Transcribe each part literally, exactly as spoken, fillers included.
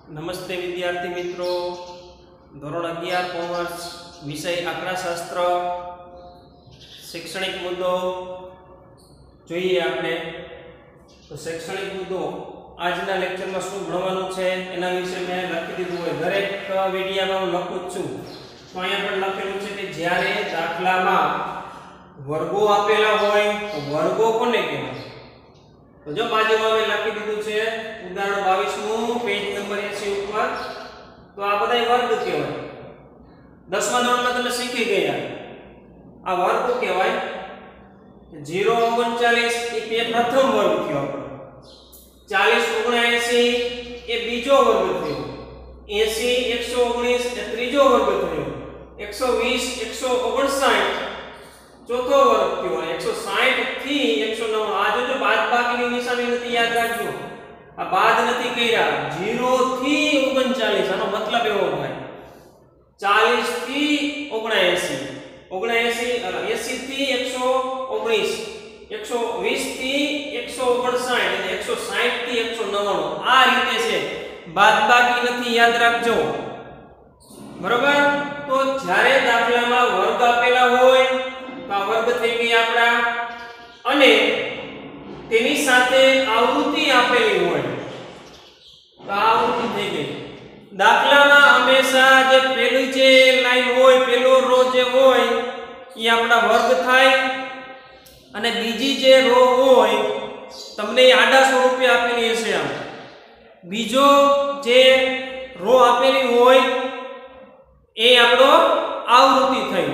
नमस्ते विद्यार्थी मित्रों, धोरण अगियार कॉमर्स विषय आंकड़ाशास्त्र शैक्षणिक मुद्दों જોઈએ આપણે તો શૈક્ષણિક મુદ્દો આજના લેક્ચરમાં શું ભણવાનું છે એના વિશે મેં લખી દીધું હોય દરેક વિડિયોમાં હું લખું છું તો અહીંયા પણ લખેલું છે કે જ્યારે દાખલામાં વર્ગો આપેલા હોય તો વર્ગો કોને કહેવાય તો જો બાજુમાં મેં લખી દીધું છે ઉદાહરણ બાવીસ નું પેજ નંબર એંસી ઉપર તો આ બધાય વર્ગ કહેવાય દસમા ધોરણમાં તમે શીખી ગયા આ વર્ગ કહેવાય ज़ीरो ओगणचालीस ए प्रथम वर्ग थयो चालीस ओगणएंसी ए बीजो वर्ग थयो एंसी एक सौ ओगनीस ए त्रीजो वर्ग थयो एक सौ बीस एक सौ ओगणसाठ चौथो वर्ग थयो एक सौ साठ थी एक सौ नौ आ जो बादबाकीनी निशानी नथी याद राखજો आ बाद नथी कर्या ज़ीरो थी ओगणचालीस आनो मतलब एवो थाय चालीस थी ओगणएंसी ओगणएंसी एंसी थी एक सौ ओगनीस एक सौ बीस थी एक सौ ओगणसाठ અને एक सौ साठ થી एक सौ नव्वाणુं આ રીતે છે બાદબાકી નથી યાદ રાખજો બરોબર તો જ્યારે દાખલામાં વર્ગ આપેલા હોય તો આ વર્ગ થઈ ગઈ આપડા અને તેની સાથે આવૃત્તિ આપેલી હોય તો આ આવૃત્તિ થઈ ગઈ દાખલામાં હંમેશા જે પહેલી જે લાઈન હોય પહેલો રો જે હોય એ આપડા વર્ગ થાય અને બીજી જે રો હોય તમને આડા સ્વરૂપે આપેલી હશે આમ બીજો જે રો આપેલી હોય એ આપણો આવૃત્તિ થઈ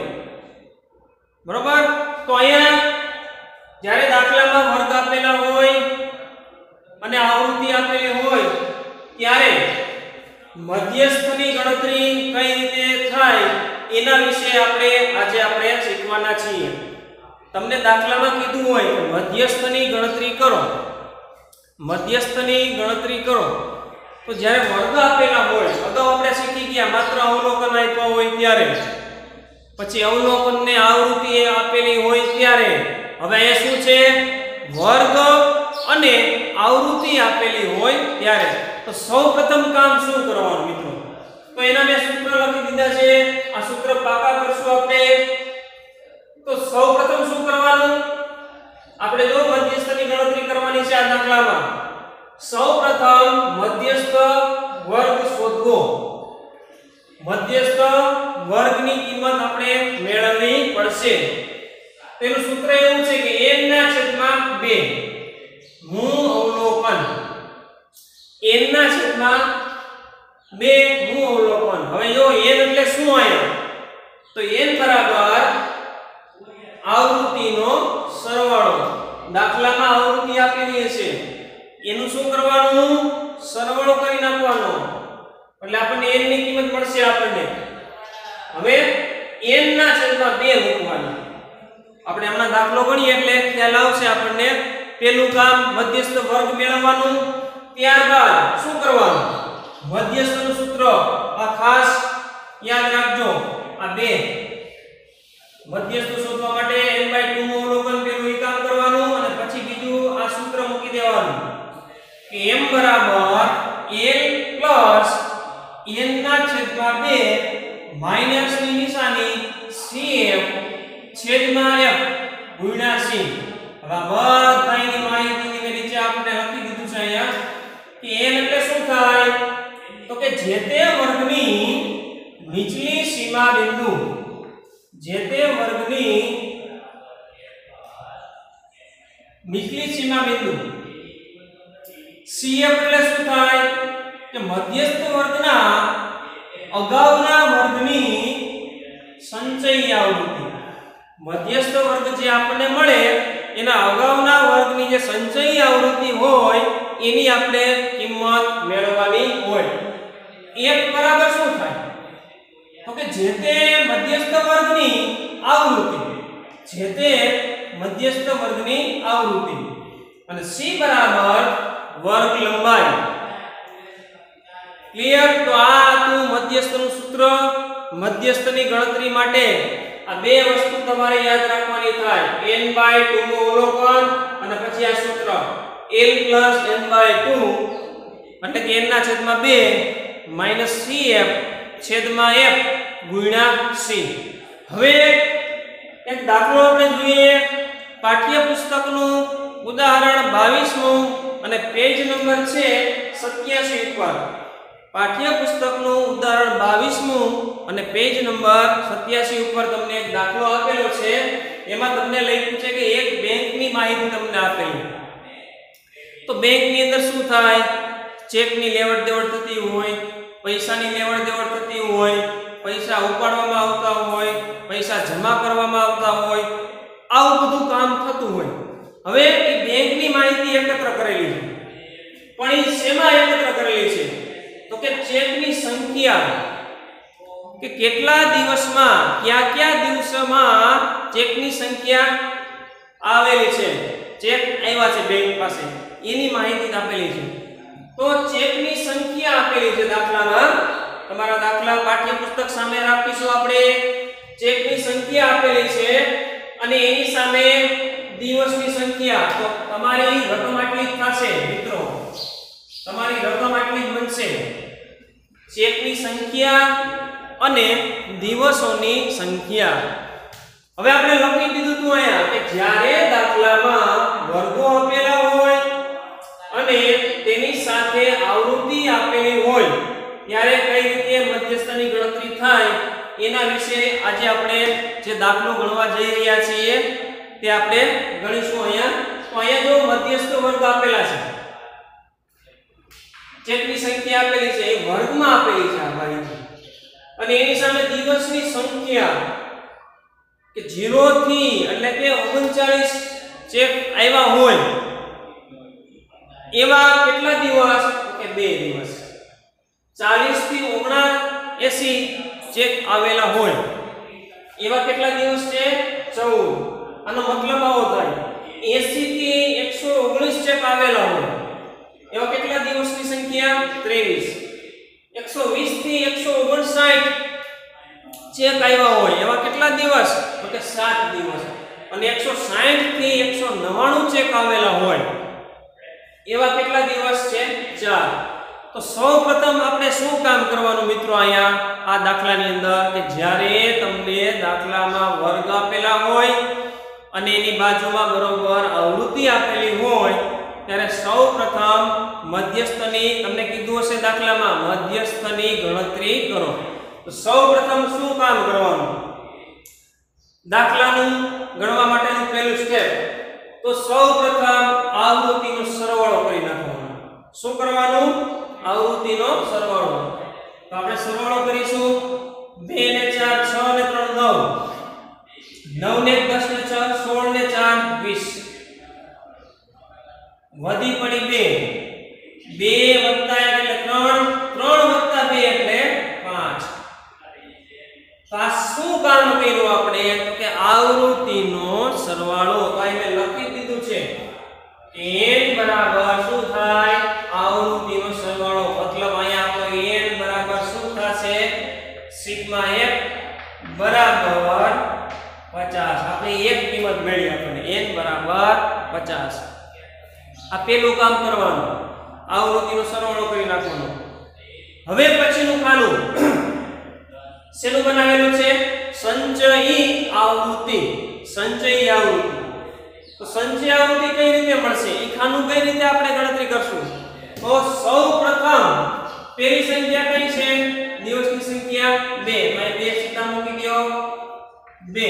બરોબર તો અહીંયા જ્યારે દાખલામાં વર્ગ આપેલા હોય અને આવૃત્તિ આપેલી હોય ત્યારે મધ્યસ્થની ગણતરી કઈ રીતે થાય એના વિશે આપણે આજે આપણે શીખવાના છીએ તમને દાખલામાં કીધું હોય કે મધ્યસ્થની ગણતરી કરો મધ્યસ્થની ગણતરી કરો તો જ્યારે વર્ગ આપેલા હોય અગાઉ આપણે શીખી ગયા માત્ર અવલોકન આપ્યા હોય ત્યારે પછી અવલોકનને આવૃત્તિ આપેલી હોય ત્યારે હવે અહીંયા શું છે વર્ગ અને આવૃત્તિ આપેલી હોય ત્યારે તો સૌપ્રથમ કામ શું કરવાનું મિત્રો તો એના મેં સૂત્ર લખી દીધા છે આ સૂત્ર પાકા કરશું આપણે તો સૌપ્રથમ શું કરવાનું આપણે જો મધ્યસ્થની ગણતરી કરવાની છે આ દાખલામાં સૌપ્રથમ મધ્યસ્થ વર્ગ શોધવો મધ્યસ્થ વર્ગની કિંમત આપણે મેળવવી પડશે તેનું સૂત્ર એવું છે કે n ના છેદમાં બે હું અવલોકન n ના છેદમાં બે હું અવલોકન હવે જો n એટલે શું આયા તો n બરાબર આવૃત્તિનો સરવાળો દાખલામાં આવૃત્તિ આપેલી હશે એનું શું કરવાનું સરવાળો કરી નાખવાનો એટલે આપણને n ની કિંમત મળશે આપણને હવે n ના છેદમાં બે મૂકવાની આપણે હમણાં દાખલો ગણીએ એટલે ખ્યાલ આવશે આપણને પહેલું કામ મધ્યસ્થ વર્ગ મેળવવાનું ત્યારબાદ શું કરવાનું મધ્યસ્થનું સૂત્ર આ ખાસ યાદ રાખજો આ બે મધ્યસ્થ શોધવા માટે n બાય ટુ નું અવલોકન પેલું ઈ કામ કરવાનું અને પછી બીજું આ સૂત્ર મૂકી દેવાનું કે m બરાબર l પ્લસ n ના છેદમાં બે માઈનસ ની નિશાની cf છેદમાં f ગુણ્યા c હવે બધાની માહિતીની મેં નીચે આપણે લખી દીધું છે અહીંયા કે n એટલે શું થાય તો કે જે તે વર્ગની નીચલી સીમા બિંદુ જે તે વર્ગની નીચલી સીમા બિંદુ cf એટલે શું થાય કે મધ્યસ્થ વર્ગના અગાઉના વર્ગની સંચયી આવૃત્તિ મધ્યસ્થ વર્ગ જે આપણને મળે એના અગાઉના વર્ગની જે સંચયી આવૃત્તિ હોય એની આપણે કિંમત મેળવવાની હોય એક બરાબર શું થાય તો કે જે તે મધ્યસ્થ વર્ગની આવૃત્તિ જે તે મધ્યસ્થ વર્ગની આવૃત્તિ અને c બરાબર વર્ગ લંબાઈ ક્લિયર તો આ હતું મધ્યસ્થનું સૂત્ર મધ્યસ્થની ગણતરી માટે આ બે વસ્તુ તમારે યાદ રાખવાની થાય n બાય ટુ નું અવલોકન અને પછી આ સૂત્ર l n બાય ટુ એટલે કે n ના છેદમાં બે માઈનસ સી એફ છેદમાં એફ ગુણ્યા સી. હવે એક દાખલો આપણે જોઈએ. પાઠ્યપુસ્તકનું ઉદાહરણ બાવીસમું અને પેજ નંબર છે સત્યાસી ઉપર. પાઠ્યપુસ્તકનું ઉદાહરણ બાવીસમું અને પેજ નંબર સત્યાસી ઉપર તમને એક દાખલો આપેલો છે. એમાં તમને લખ્યું છે કે એક બેંકની માહિતી તમને આપેલી. તો બેંકની અંદર શું થાય? ચેકની લેવડ દેવડ થતી હોય, પૈસાની લેવડ દેવડ થતી હોય, પૈસા ઉપાડવામાં આવતા હોય, પૈસા જમા કરવામાં આવતા હોય, આવું બધું કામ થતું હોય. હવે એ બેંકની માહિતી એકત્ર કરેલી છે, પણ એ શેમાં એકત્ર કરેલી છે? તો કે ચેકની સંખ્યા, કે કેટલા દિવસમાં કયા કયા દિવસોમાં ચેકની સંખ્યા આવેલી છે, ચેક આવ્યા છે બેંક પાસે, એની માહિતી આપેલી છે. તો ચેકની સંખ્યા આપેલી છે દાખલામાં. તમારા દાખલા પાઠ્યપુસ્તક સામે રાખીશું આપણે. ચેકની સંખ્યા આપેલી છે અને એની સામે દિવસની સંખ્યા. તો તમારી રકમ આટલી જ થશે મિત્રો, તમારી રકમ આટલી જ બનશે. ચેકની સંખ્યા અને દિવસોની સંખ્યા. હવે આપણે લખી દીધું હતું અહીંયા કે જ્યારે દાખલામાં વર્ગો આપેલા હોય અને તેની સાથે આવૃત્તિ આપેલી હોય ત્યારે કઈ રીતે મધ્યસ્થની ગણતરી થાય એના વિશે આજે આપણે જે દાખલો ગણવા જઈ રહ્યા છીએ તે આપણે ગણીશું અહીંયા. તો અહીંયા જો મધ્યસ્થ વર્ગ આપેલા છે, ચેકની સંખ્યા આપેલી છે, એ વર્ગમાં આપેલી છે આ માહિતી, અને એની સામે દિવસની સંખ્યા કે ઝીરો થી એટલે કે ઓગણચાલીસ ચેક આવ્યા હોય એવા કેટલા દિવસ? કે બે દિવસ. ચાલીસ થી ઓગણએંસી ચેક આવેલા હોય એવા કેટલા દિવસ છે? ચૌદ. આનો મતલબ આવો થાય એંસી થી એકસો ઓગણીસ ચેક આવેલા હોય એવા કેટલા દિવસની સંખ્યા? ત્રેવીસ. એકસો વીસ થી એકસો ઓગણસાઠ ચેક આવ્યા હોય એવા કેટલા દિવસ? તો કે સાત દિવસ. અને એકસો સાઠ થી એકસો નવ્વાણું ચેક આવેલા હોય એવા કેટલા દિવસ છે? ચાર. તો સૌપ્રથમ આપણે શું કામ કરવાનું મિત્રો અહીંયા આ દાખલાની અંદર? કે જ્યારે તમને દાખલામાં વર્ગ આપેલા હોય અને એની બાજુમાં બરોબર આવૃત્તિ આપેલી હોય ત્યારે સૌપ્રથમ મધ્યસ્થની, તમને કીધું હશે દાખલામાં, મધ્યસ્થની ગણતરી કરો. તો સૌપ્રથમ શું કામ કરવાનું? દાખલાનું ગણવા માટેનું પહેલું સ્ટેપ, તો સૌપ્રથમ આવૃત્તિનો સરવાળો કરી નાખવાનો. શું કરવાનું? આવૃત્તિનો સરવાળો. તો આપણે સરવાળો કરીશું. બે ને ચાર છ ને ત્રણ નવ, નવ ને દસ ને છ સોળ ને ચાર વીસ, વધી પડી બે, બે વત્તા એક એટલે ત્રણ, ત્રણ વત્તા બે એટલે પાંચ. તો આ શું કામ કર્યું આપણે? તો કે આવૃત્તિનો સરવાળો. તો અહીં મેં લખી દીધું છે n બરાબર શું થાય? આવૃત્તિનો સરવાળો. મતલબ અહીંયા આપણો n બરાબર શું થશે? સિગ્મા f બરાબર પચાસ. આપણે એક કિંમત મળી આપણને n બરાબર પચાસ. આ પેલું કામ કરવાનું, આવૃત્તિનો સરવાળો કરી નાખવાનો. હવે પછીનું ખાનું શેનું બનાવેલું છે? સંચયી આવૃત્તિ. સંચયી આવૃત્તિ. તો સંચય આવૃત્તિ કઈ રીતે મળશે? એ ખાનું કઈ રીતે આપણે ગણતરી કરશું? તો સૌપ્રથમ પેલી સંખ્યા કઈ છે? દિવસની સંખ્યા બે. મેં બે સીધા મૂકી દો બે.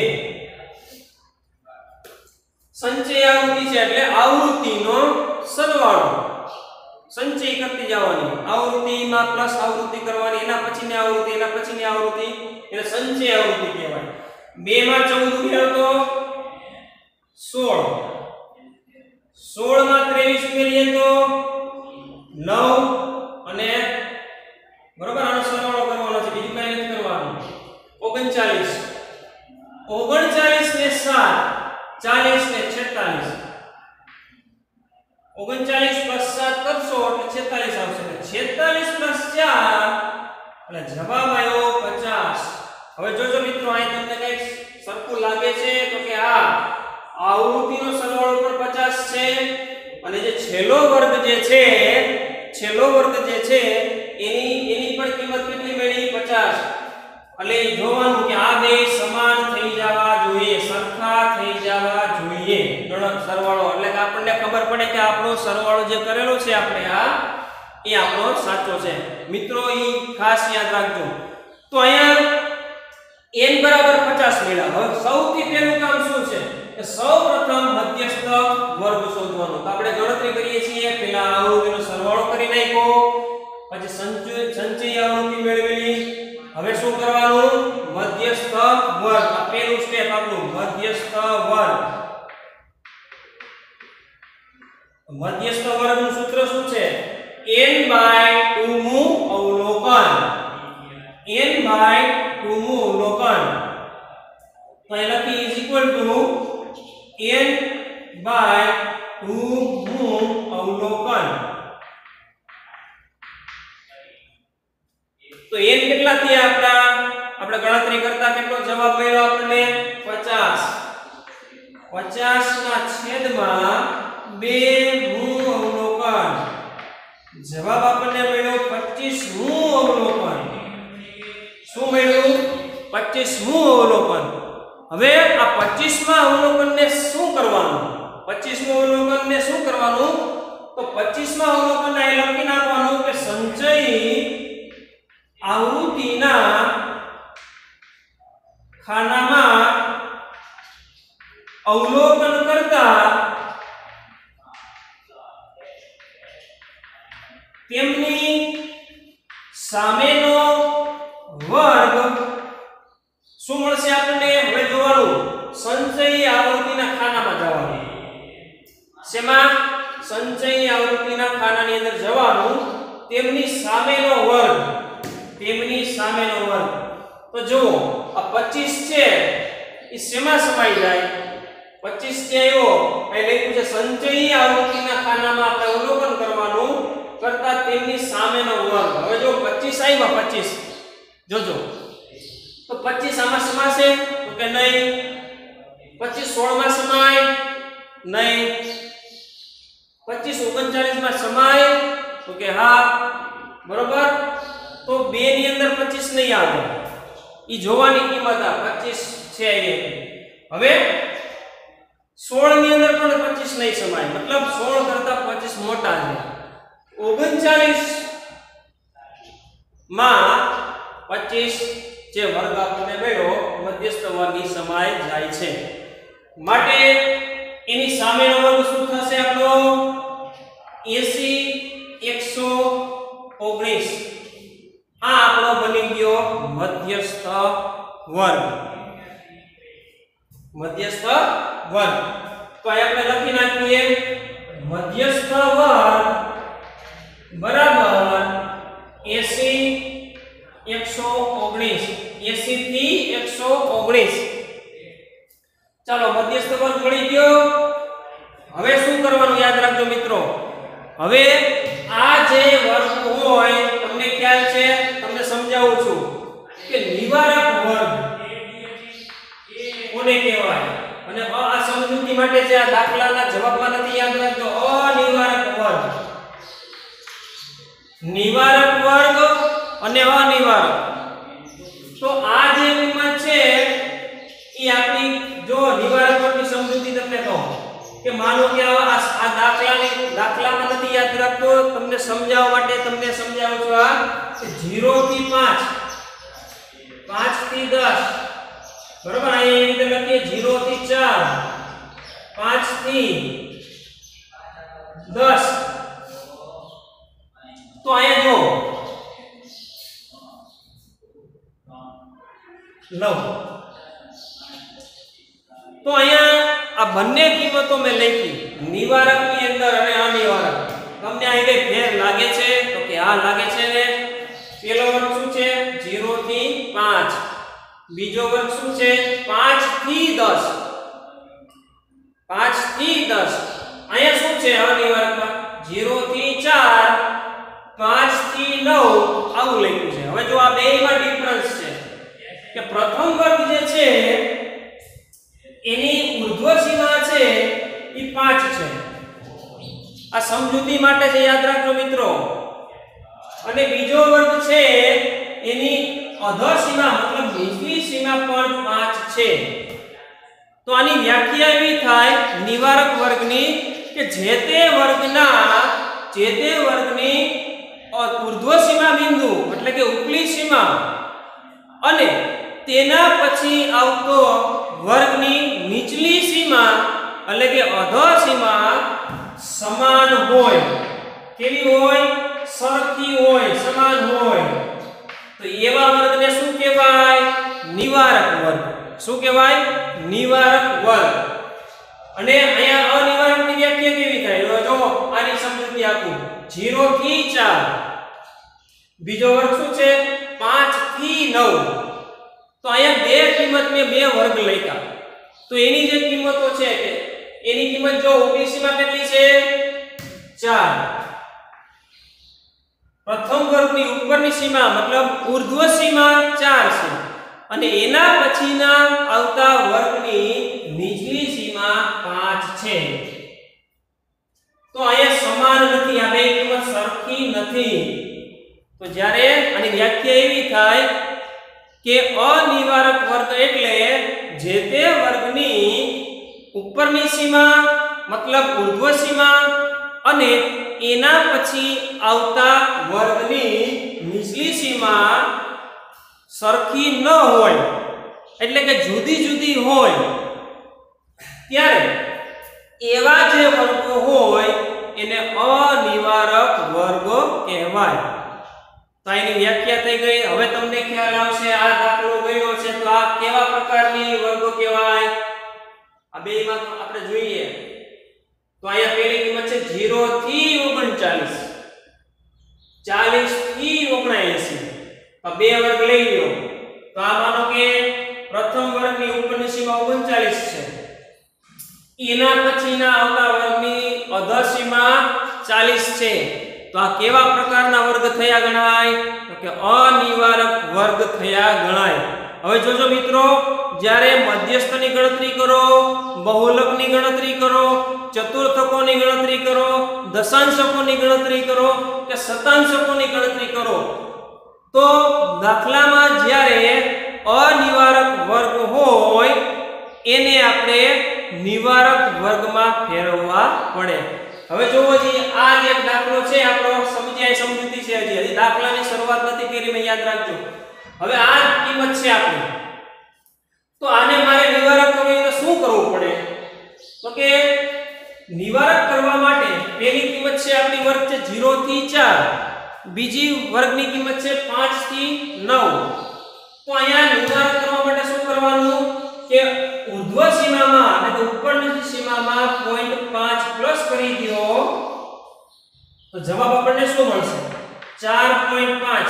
સંચય આવૃત્તિ છે એટલે આવૃત્તિનો સરવાળો. સંચય કરતી જવાની, આવૃત્તિમાં પ્લસ આવૃત્તિ કરવાની, એના પછીની આવૃત્તિ, એના પછીની આવૃત્તિ, એટલે સંચય આવૃત્તિ કહેવાય. બે માં ચૌદ ઉમેરો તો સોળ, સોળ માં ત્રેવીસ ઉમેરીએ તો નવ, અને બરોબર આનો સરવાળો કરવાનો છે, બીજું કઈ નથી કરવાનું. ઓગણચાલીસ, ઓગણચાલીસ ને સાત ચાલીસ ને છેતાલીસ, ઓગણચાલીસ પ્લસ સાત કરશો એટલે છેતાલીસ આવશે. છેતાલીસ પ્લસ ચાર એટલે જવાબ આવ્યો પચાસ. હવે જોજો મિત્રો, અહીં તમને કઈ સરખું લાગે છે? તો કે આ આવૃત્તિનો સરવાળો પણ પચાસ છે અને જે છેલ્લો વર્ગ જે છે છેલ્લો વર્ગ જે છે એની એની પણ કિંમત કેટલી મળી પચાસ. એટલે જોવાનું કે આ બે સમાન થઈ જવા જોઈએ, સરખા થઈ જવા જોઈએ ગણક સરવાળો, એટલે કે આપણને ખબર પડે કે આપણો સરવાળો જે કરેલો છે આપણે આ એ આપણો સાચો છે. મિત્રો ઈ ખાસ યાદ રાખજો. તો અહીંયા n બરાબર પચાસ મળ્યા. હવે સૌથી પહેલું કામ શું છે કે સૌપ્રથમ મધ્યસ્થ વર્ગ શોધવાનો. તો આપણે ગણતરી કરીએ છીએ, પહેલા આવૃત્તિનો સરવાળો કરી નાખ્યો, પછી સંચય સંચયી આવૃત્તિ મેળવેલી. હવે શું કરવાનું? મધ્યસ્થ વર્ગ. આ પહેલું સ્ટેપ આપણું મધ્યસ્થ વર્ગ. મધ્યસ્થ વર્ગનું સૂત્ર શું છે? n બાય ટુ મું અવલોકન. n બાય ટુ મું અવલોકન. તો એ લખી is equal to n by two મું અવલોકન. તો n કેટલા થયા આપડા? આપણે ગણતરી કરતા કેટલો જવાબ મળ્યો આપણને? પચાસ. પચાસ ના છેદમાં બે મું અવલોકન. જવાબ આપણને મળ્યો પચીસ મું અવલોકન. શું મળ્યું? પચીસ મું અવલોકન. હવે આ પચીસ માં અવલોકનને શું કરવાનું? પચીસ માં અવલોકનને શું કરવાનું? તો પચીસ માં અવલોકન એ લખી નાખવાનું કે સંચયી આવૃત્તિના ખાનામાં અવલોકન કરતા તેમની સામેનો વર્ગ શું મળશે આપણને? હવે જોવાનું સંચયી આવૃત્તિના ખાનામાં જવાનું. શેમાં? સંચયી આવૃત્તિના ખાનાની અંદર જવાનું. તેમની સામેનો વર્ગ. તેમની સામેનો વર્ગ. તો જુઓ આ પચીસ છે એ શેમાં સમાઈ જાય? પચીસ છે એવો એટલે લખ્યું છે સંચયી આવૃત્તિના ખાનામાં આપણે અવલોકન કરવાનું કરતા તેમની સામેનો વર્ગ. હવે જો પચીસ આવ્યા, પચીસ જોજો તો પચીસ આમાં સમાશે તો કે નહીં. પચીસ સોળ માં સમાય નહીં. પચીસ ઓગણચાલીસ માં સમાય તો કે હા, બરોબર. તો બે ની અંદર પચીસ નહીં આવે, ઈ જોવાની કિંમત આ પચીસ છે. હવે સોળ ની અંદર પણ પચીસ નહીં સમાય, મતલબ સોળ કરતા પચીસ મોટા છે. ઓગણચાલીસ માં પચીસ જે વર્ગ આપણને મળ્યો મધ્યસ્થ વર્ગી સમાય જાય છે. માટે એની સામેનો વર્ગ શું થશે આપણો? એંસી એકસો ઓગણીસ. આ આપણો બની ગયો મધ્યસ્થ વર્ગ. મધ્યસ્થ વર્ગ. તો અહીં આપણે લખી નાખીએ મધ્યસ્થ વર્ગ બરાબર એંસી એકસો ઓગણીસ. એંસી થી એકસો ઓગણીસ. ચાલો મધ્યસ્થ વર્ગ મળી ગયો. હવે શું કરવાનું યાદ રાખજો મિત્રો. હવે આ જે વર્ગ હોય તમને ખ્યાલ છે, તમને સમજાવું છું કે નિવારક વર્ગ કોને કહેવાય? અને આ સમજૂતી માટે છે, આ દાખલાના જવાબમાં નથી, યાદ રાખજો. અનિવારક વર્ગ. નિવારક વર્ગ અને અનિવારક. તો આ જે કિંમત છે એ આપણી જો નિવારક વર્ગની સમજૂતી તમને કહું કે માનો કે આ આ દાખલાની દાખલામાં નથી યાદ રાખતો, તમને સમજાવવા માટે તમને સમજાવું છું. આ કે ઝીરો થી પાંચ, પાંચ થી દસ, બરોબર. આ એ રીતે લખીએ ઝીરો થી ચાર, પાંચ થી દસ. તો અહીંયા જો લવ. તો અહીંયા આ બંને કિંમતો મેં લખી નિવારકની અંદર અને અનિવારક. તમને આ કઈ ફેર લાગે છે? તો કે આ લાગે છે ને. પહેલો વર્ગ શું છે? ઝીરો થી પાંચ. બીજો વર્ગ શું છે? પાંચ થી દસ. પાંચ થી દસ. અહીંયા શું છે અનિવારકમાં? ઝીરો થી ચાર, પાંચ થી નવ આવું લખ્યું છે. હવે જો આ બેયમાં ડિફરન્સ છે કે પ્રથમ વર્ગ જે છે એની ઉર્ધ્વ સીમા છે એ પાંચ છે. આ સમજૂતી માટે છે, યાદ રાખજો મિત્રો. અને બીજો વર્ગ છે એની અધર સીમા મતલબ નીચલી સીમા પણ પાંચ છે. તો આની વ્યાખ્યા એવી થાય નિવારક વર્ગની કે જે તે વર્ગના જે તે વર્ગની ઉર્ધ્વ સીમા બિંદુ એટલે કે ઉપલી સીમા અને તેના પછી આવતો વર્ગની નીચલી સીમા એટલે કે અધર સીમા સમાન હોય. કેવી હોય? સરખી હોય, સમાન હોય. તો એવા વર્ગને શું કહેવાય? નિવારક વર્ગ. શું કહેવાય? નિવારક વર્ગ. અને અહીંયા અનિવારકની વ્યાખ્યા કેવી થાય? જો આની સમજૂતી આપું. ઝીરો થી ચાર. બીજો વર્ગ શું છે? પાંચ થી નવ. તો અહીંયા બે કિંમત મેં બે વર્ગ લખ્યા. તો એની જે કિંમતો છે કે એની કિંમત જો ઉપલી સીમા કેટલી છે? ચાર. પ્રથમ વર્ગની ઉપરની સીમા મતલબ ઉર્ધ્વ સીમા ચાર છે અને એના પછીના આવતા વર્ગની નીચલી સીમા પાંચ છે. તો અહીંયા સમાન નથી, આ બે કિંમત સરખી નથી. તો જ્યારે આની વ્યાખ્યા એવી થાય કે અનિવારક વર્ગ એટલે જે તે વર્ગની ઉપરની સીમા મતલબ ઉર્ધ્વ સીમા અને એના પછી આવતા વર્ગની નીચલી સીમા સરખી ન હોય એટલે કે જુદી જુદી હોય ત્યારે એવા જે વર્ગો હોય એને અનિવારક વર્ગો કહેવાય. તો એની વ્યાખ્યા થઈ ગઈ. હવે તમને ખ્યાલ આવશે આ દાખલો ગયો છે તો આ કેવા પ્રકારની વર્ગો કહેવાય? આ બેમાં આપણે જોઈએ તો અહીંયા પહેલી કિંમત છે ઝીરો થી ઓગણચાલીસ, ચાલીસ થી ઓગણએંસી. આ બે વર્ગ લઈ લ્યો તો આ માનો કે પ્રથમ વર્ગની ઉપરની સીમા ઓગણચાલીસ છે, એના પછીના આવતા વર્ગની અધર સીમા ચાલીસ છે. તો આ કેવા પ્રકારના વર્ગ થયા ગણાય? તો કે અનિવારક વર્ગ થયા ગણાય. હવે જોજો મિત્રો, જ્યારે મધ્યસ્થની ગણતરી કરો, બહુલકની ગણતરી કરો, ચતુર્થકોની ગણતરી કરો, દશાંશકોની ગણતરી કરો કે શતાંશકોની ગણતરી કરો તો દાખલામાં જ્યારે અનિવારક વર્ગ હોય એને આપણે નિવારક વર્ગમાં ફેરવવા પડે. હવે જોવો જી, આ એક દાખલો છે આપણો સમજ્યા સમજૂતી છે. હજી હજી દાખલાની શરૂઆત નથી કરી, મેં યાદ રાખજો. હવે આ કિંમત છે આપણી, તો આને મારે નિવારક કરવું તો શું કરવું પડે? તો કે નિવારક કરવા માટે પહેલી કિંમત છે આપણી વર્ગ છે ઝીરો થી ચાર, બીજી વર્ગની કિંમત છે પાંચ થી નવ. તો અહીંયા નિવારક કરવા માટે શું કરવાનું કે ઉર્ધ્વ સીમામાં એટલે કે ઉપરની સીમામાં પોઈન્ટ પાંચ પ્લસ કરી દો તો જવાબ આપણને શું મળશે? ચાર પોઈન્ટ પાંચ.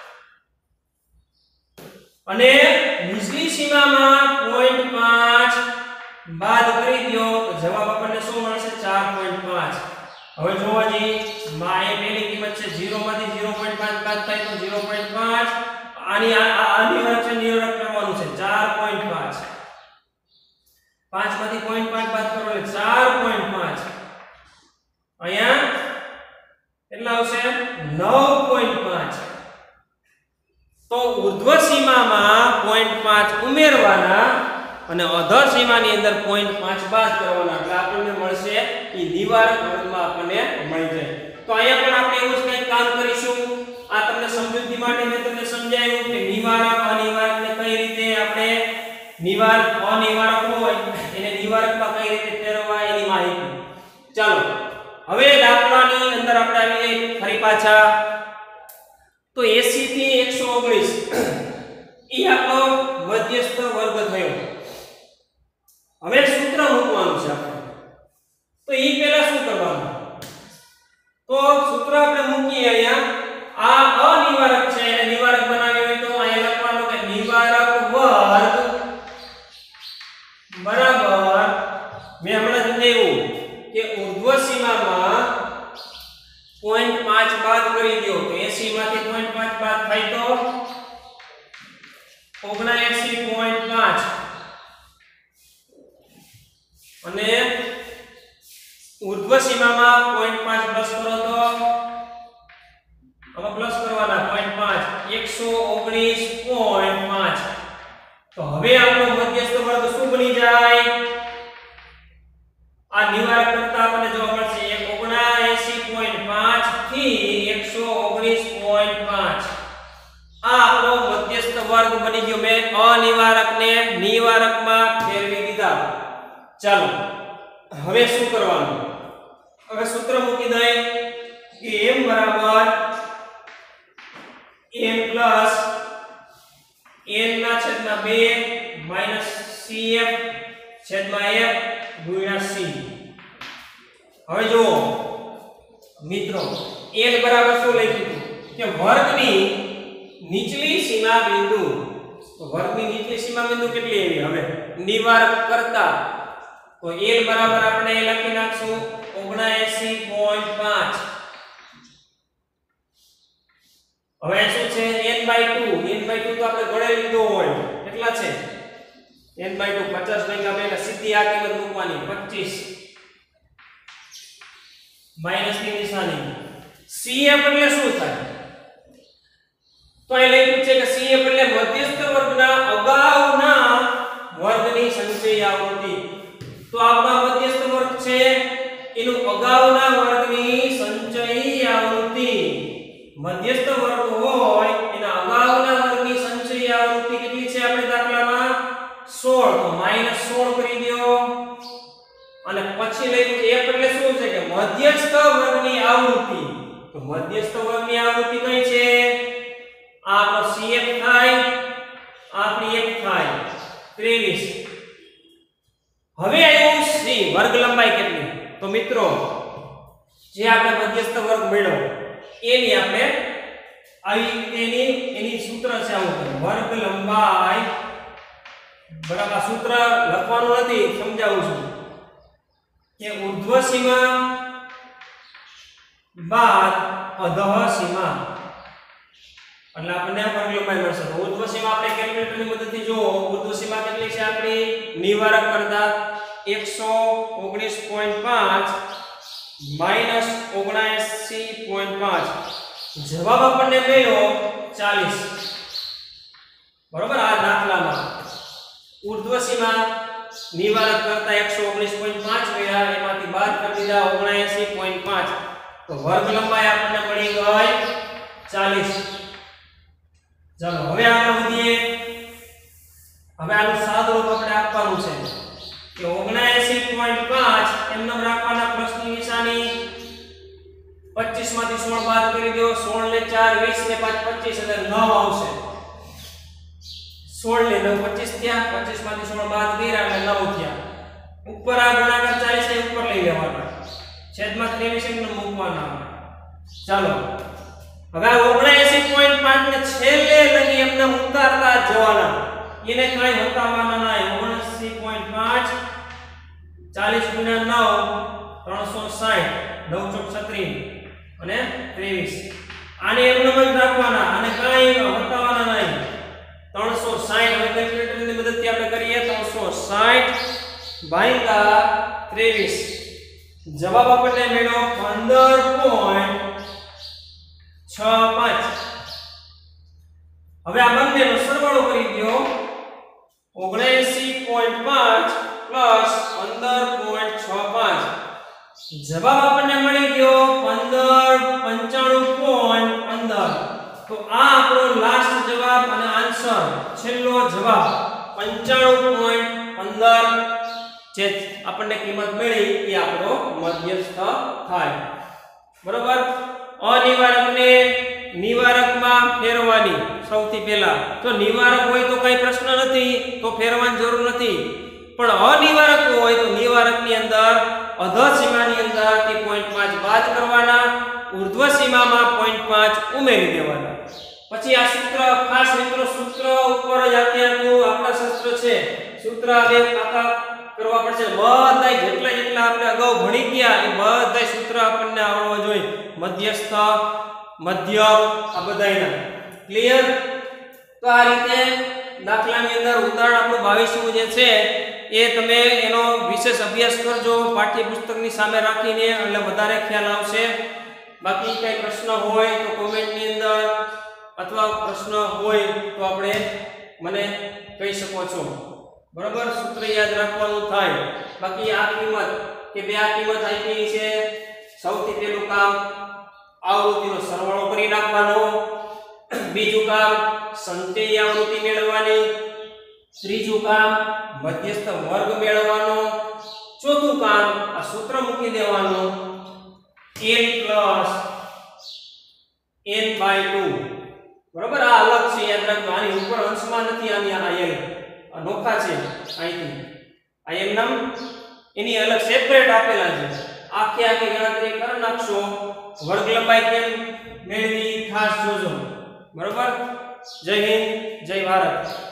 અને નીચલી સીમામાં પોઈન્ટ પાંચ બાદ કરી દો તો જવાબ આપણને શું મળશે? ચાર પોઈન્ટ પાંચ. હવે જોવાજી, માં એ પહેલી કિંમત છે ઝીરો માંથી ઝીરો પોઈન્ટ પાંચ બાદ થાય તો ઝીરો પોઈન્ટ પાંચ. આની આ નિવારક છે, નિવારક કરવાનું છે ચાર પોઈન્ટ પાંચ. પાંચ માંથી પોઈન્ટ પાંચ બાદ કરો એટલે ચાર પોઈન્ટ પાંચ. અહીંયા કેટલા આવશે? નવ પોઈન્ટ પાંચ. તો ઉર્ધ્વ સીમામાં પોઈન્ટ પાંચ ઉમેરવાના અને અધર સીમાની અંદર પોઈન્ટ પાંચ બાદ કરવાના એટલે આપણને મળશે એ નિવારક વર્ગમાં આપણને મળી જાય. તો અહીંયા પણ આપણે એવું જ કંઈક કામ કરીશું. આ તમને સમજૂતી માટે મેં તમને સમજાવ્યું કે નિવારક અનિવારકને કઈ રીતે આપણે નિવારક અનિવારક હોય એને નિવારકમાં કઈ રીતે ફેરવવા એની માહિતી. ચાલો હવે દાખલાની અંદર આપણે આવીએ ફરી પાછા. તો એંસી થી એકસો ઓગણીસ એ આપણો મધ્યસ્થ વર્ગ થયો. હવે સૂત્ર મૂકવાનું છે આપણે. તો એ પહેલા શું કરવાનું? તો સૂત્ર આપણે મૂકીએ. અહીંયા આ અનિવારક છે એને નિવારક બનાવ્યો હોય તો અહીંયા લખવાનું કે નિવારક વર્ગ બરાબર મેં હમણાં સમજાવ્યું કે ઉર્ધ્વ સીમામાં પોઈન્ટ પાંચ બાદ કરી દો તો એંસી માંથી પોઈન્ટ પાંચ બાદ થાય તો ઓગણએંસી પોઈન્ટ પાંચ અને ઉર્ધ્વ સીમામાં પોઈન્ટ પાંચ પ્લસ કરો તો આમાં પ્લસ કરવાના zero point પાંચ એકસો ઓગણીસ પોઈન્ટ પાંચ. તો હવે આપણો મધ્યસ્થ વર્ગ શું બની જાય? આ નિવારક કરતા આપણને જવાબ મળશે ઓગણએંસી પોઈન્ટ પાંચ થી એકસો ઓગણીસ પોઈન્ટ પાંચ. આ આપણો મધ્યસ્થ વર્ગ બની ગયો. મેં અનિવારકને નિવારકમાં ફેરવી દીધા. ચાલો હવે શું કરવાનું? હવે સૂત્ર મૂકી દઈએ કે m બરાબર m પ્લસ n ના છેદમાં બે માઈનસ cf છેદમાં f ગુણ્યા c. હવે જો મિત્રો n બરાબર શું લખ્યું કે વર્ગની નીચલી સીમા બિંદુ. તો વર્ગની નીચલી સીમા બિંદુ કેટલી આવી? હવે નિવારક કરતા તો l બરાબર આપણે લખી નાખશું ઓગણએંસી પોઈન્ટ પાંચ. હવે શું છે n by two. n by two તો આપણે ગણે લીધો હોય. કેટલા છે? n બાય ટુ પચાસ ભાગ્યા બે એટલે સીધી આ કિંમત મૂકવાની પચીસ માઈનસ ની નિશાની. cf એટલે શું થાય? તો એ લખ્યું છે કે cf એટલે મધ્યસ્થ વર્ગના અગાઉના વર્ગની સંચયી આવૃત્તિ. તો આપણા મધ્યસ્થ વર્ગ છે એનું અગાઉના વર્ગની સંચયી આવૃત્તિ. મધ્યસ્થ વર્ગ હોય એના અગાઉના વર્ગની સંચયી આવૃત્તિ કેટલી છે? આપણે દાખલામાં સોળ. તો માઈનસ સોળ કરી દો. અને પછી લખ્યું છે f એટલે શું છે કે મધ્યસ્થ વર્ગની આવૃત્તિ. તો મધ્યસ્થ વર્ગની આવૃત્તિ કઈ છે? આ આપણો cf થાય, આપણી f થાય ત્રેવીસ. હવે આવ્યું c વર્ગ લંબાઈ કેટલી? તો મિત્રો જે આપણે મધ્યસ્થ વર્ગ મેળવ્યો એની આપણે આવી એની એની સૂત્ર છે આવું વર્ગ લંબાઈ બરાબર. સૂત્ર લખવાનું નથી, સમજાવું છું કે ઉર્ધ્વ સીમા બાદ અધઃ સીમા એટલે આપણને વર્ગ લંબાઈ મળશે. તો ઉર્ધ્વ સીમા આપણે કેલ્ક્યુલેટરની મદદથી જો ઉર્ધ્વ સીમા કેટલી છે આપણી નિવારક કરતા એકસો ઓગણીસ પોઈન્ટ પાંચ માઈનસ ઓગણએંસી પોઈન્ટ પાંચ. જવાબ આપણને મળ્યો ચાલીસ. બરોબર. આ દાખલામાં ઉર્ધ્વ સીમા નિવારક કરતા એકસો ઓગણીસ પોઈન્ટ પાંચ મળ્યા, એમાંથી બાદ કરી દીધા ઓગણએંસી પોઈન્ટ પાંચ. તો વર્ગ લંબાઈ આપણને મળી ગઈ ચાલીસ. ચાલો હવે આગળ વધીએ. હવે આનું સાદુરૂપ આપણે આપવાનું છે કે ઓગણએંસી પોઈન્ટ પાંચ એમનો રાખવાના પ્લસની નિશાની. પચીસ માંથી સોળ બાદ કરી દો. સોળ ને ચાર વીસ ને પાંચ પચીસ એટલે નવ આવશે. સોળ ને નવ પચીસ થયા. પચીસ માંથી સોળ બાદ કર્યા એટલે નવ થયા. ઉપર આ ગુણાકાર ચાલીસ ને ઉપર લઈ લેવાના. છેદમાં ત્રેવીસ ને મૂકવાના. ચાલો હવે આ ઓગણએંસી પોઈન્ટ પાંચ ને છેલ્લે લગી એમને ઉતારતા જવાના. એને કઈ હટાવવાના નહીં. ઓગણએંસી પોઈન્ટ પાંચ ચાલીસ ગુણ્યા નવ ત્રણસો સાઠ નવ ચોક છત્રીસ અને ત્રેવીસ. આને એમને જ રાખવાના અને કઈ હટાવવાના નહીં. ત્રણસો સાઠ હવે કેલ્ક્યુલેટરની મદદથી આપણે કરીએ. ત્રણસો સાઠ ભાગ્યા ત્રેવીસ. જવાબ આપણને મળ્યો પંદર પોઈન્ટ છ પાંચ. હવે આ બંનેનો સરવાળો કરી દો. ઓગણએંસી પોઈન્ટ પાંચ પ્લસ પંદર પોઈન્ટ છ પાંચ. જવાબ આપણને મળી ગયો પંદર પંચાણું પોઈન્ટ પંદર. તો આ આપણો લાસ્ટ જવાબ અને આન્સર છેલ્લો જવાબ પંચાણું પોઈન્ટ પંદર જે આપણને કિંમત મળી એ આપણો મધ્યસ્થ થાય. બરોબર. અનિવારકને નિવારકમાં ફેરવવાની સૌથી પહેલા. તો નિવારક હોય તો કઈ પ્રશ્ન નથી, તો ફેરવવાની જરૂર નથી. પણ અનિવારક હોય તો નિવારકની અંદર અધઃ સીમાની અંદરથી પોઈન્ટ પાંચ બાદ કરવાના, ઉર્ધ્વ સીમામાં પોઈન્ટ પાંચ ઉમેરી દેવાના. પછી આ સૂત્ર ખાસ મિત્રો સૂત્ર ઉપર જ અત્યારનું આપણા શાસ્ત્ર છે. સૂત્ર હવે પાકા કરવા પડશે. બધા જેટલા જેટલા આપણે અગાઉ ભણી ગયા એ બધા સૂત્ર આપણને આવડવા જોઈએ. મધ્યસ્થ, મધ્યક આ બધાયના ક્લિયર. તો આ રીતે દાખલાની અંદર ઉદાહરણ આપણું બાવીસમું જે છે એ તમે એનો વિશેષ અભ્યાસ કરજો પાઠ્યપુસ્તકની સામે રાખીને, એટલે વધારે ખ્યાલ આવશે. બાકી કઈ પ્રશ્ન હોય તો કોમેન્ટ ની અંદર અથવા પ્રશ્ન હોય તો આપણે મને કહી શકો છો બરાબર સૂત્ર યાદ રાખવાનું થાય બાકી આ કિંમત કે બે આ કિંમત આપી છે સૌથી પહેલું કામ આવૃત્તિનો સરવાળો કરી નાખવાનો બીજું કામ સંચયી આવૃત્તિ મેળવવાની ત્રીજું કામ મધ્યસ્થ વર્ગ મેળવવાનો ચોથું કામ આ સૂત્ર મૂકી દેવાનું n plus n by two બરાબર આ અલગ છે યાદ રાખજો આની ઉપર અંશમાં નથી આની આ n અનોખા છે અહીંથી આ n નામ એની અલગ સેપરેટ આપેલા છે આખી આખી ગણતરી કરી નાખશો વર્ગ લંબાઈ કેમ મેળવી ખાસ જોજો બરાબર જય હિન્દ જય ભારત